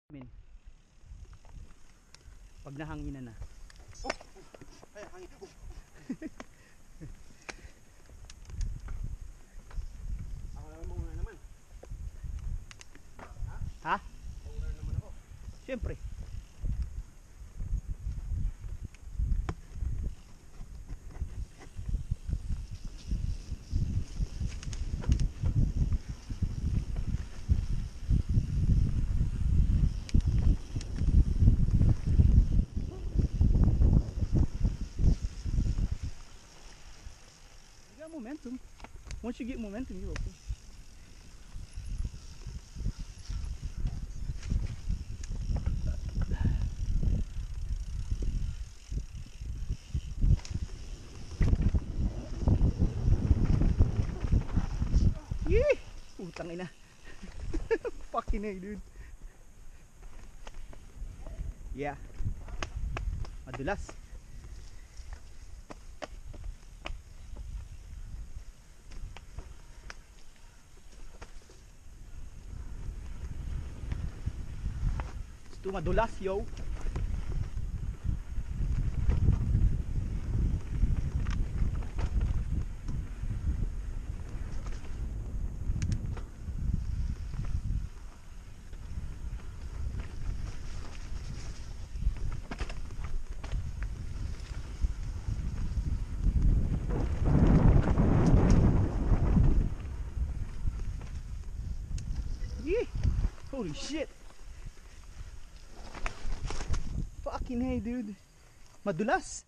Min. Pag nahanginan na. Ay, hangin. Ako naman muna naman. Ha? Muna naman ako. Siyempre. You got momentum. Once you get momentum, you're okay. Yee! Utang ina. Fucking A, dude. Yeah. Madulas. It's too madulas, yo. Yee! Holy shit. Fucking hey, dude. Madulas.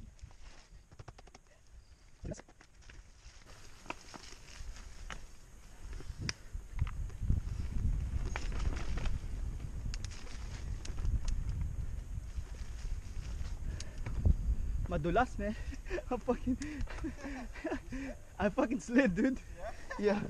Madulas, man. I fucking slid, dude. Yeah.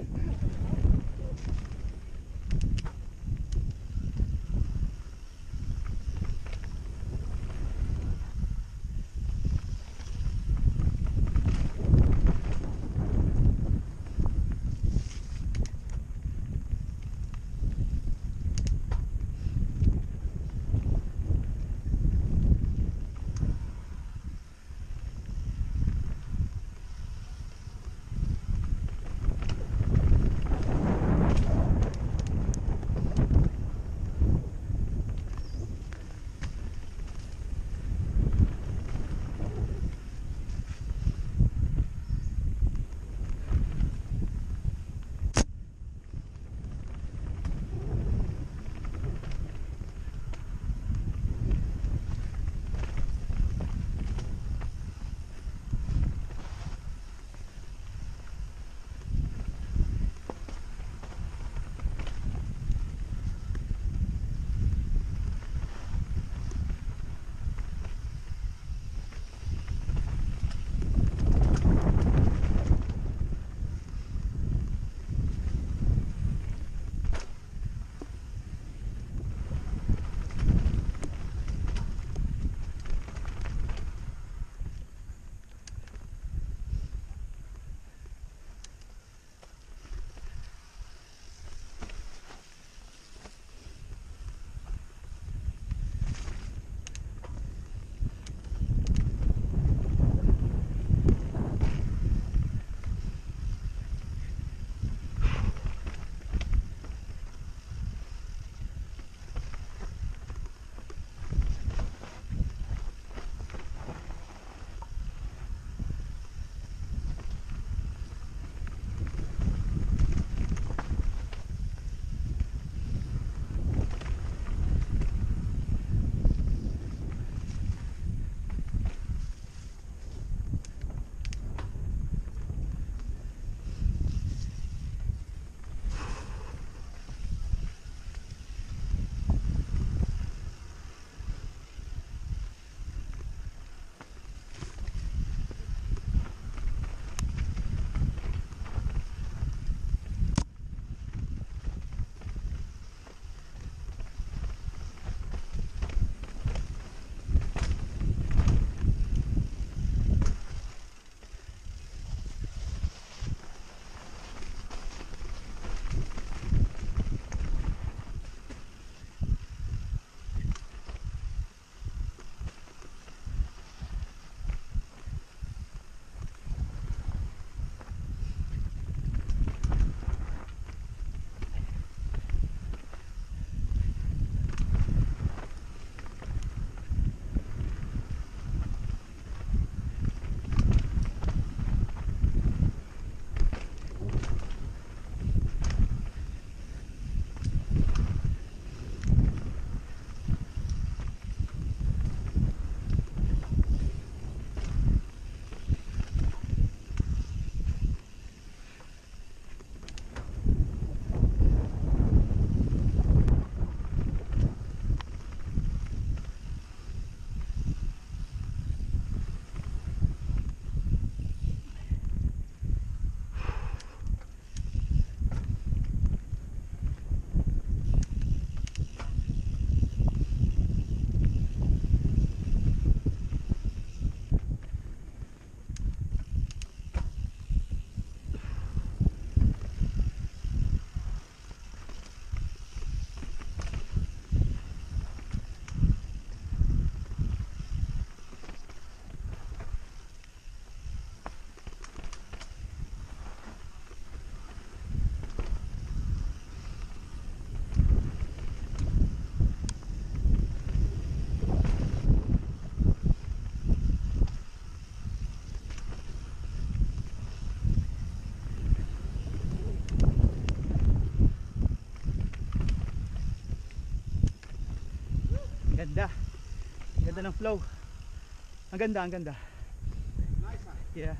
Ganda. Ganda ng flow. Ang ganda, ang ganda. Nice, huh? Yeah.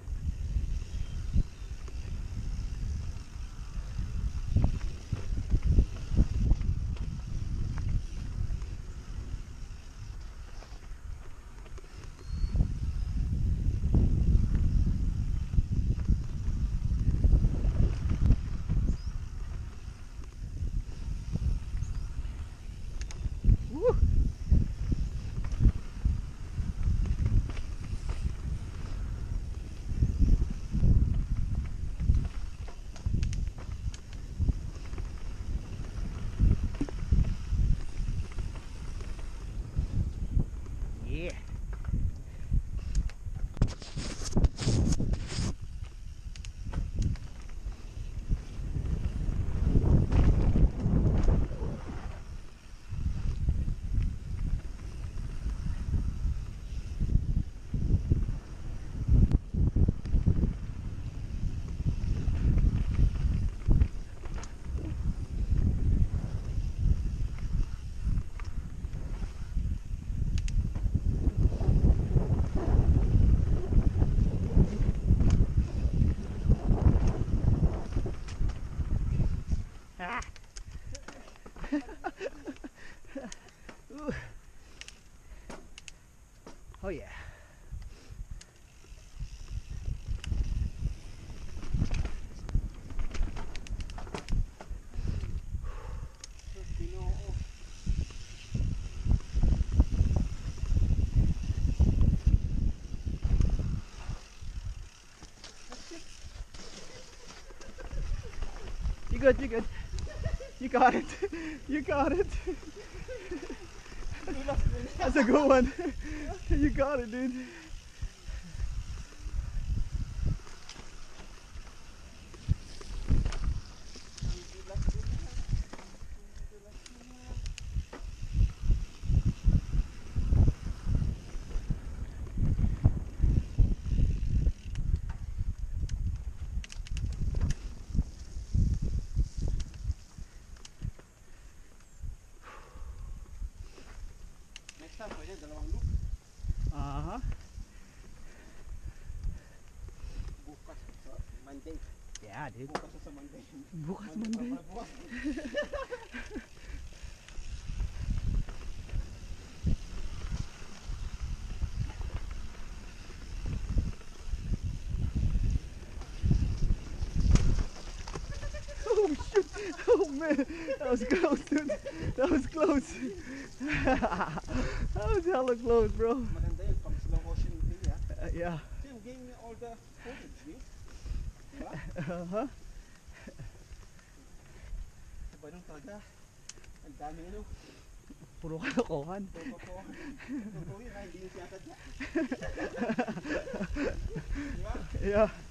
Woo! Yeah. Ah. Ooh. Oh yeah. Pinoo. You good, you good. You got it. You got it. That's a good one. You got it, dude. Next time, pwede dalawang loop. Uh-huh. Bukas sa Monday. Yeah, dude. Bukas sa Monday. Bukas Monday. Bukas. Oh shit! Oh man, that was close, dude. That was close. That was hella close, bro. Maganda yun pang slow motion thing, ha? Yeah. So you gave me all the footage, di? Diba? Uh-huh. Diba nung talaga? Ang dami ano? Puro kalokohan. Totoo yun, ha? Hindi yung siyasadya. Diba? Yeah.